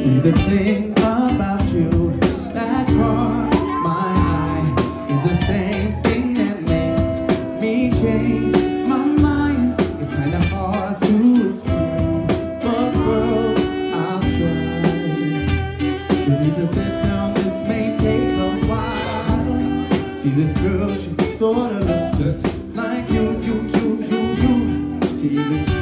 See, the thing about you that caught my eye is the same thing that makes me change my mind. It's kinda hard to explain, but girl, I'll try. You need to sit down, this may take a while. See, this girl, she sorta looks just like you. She even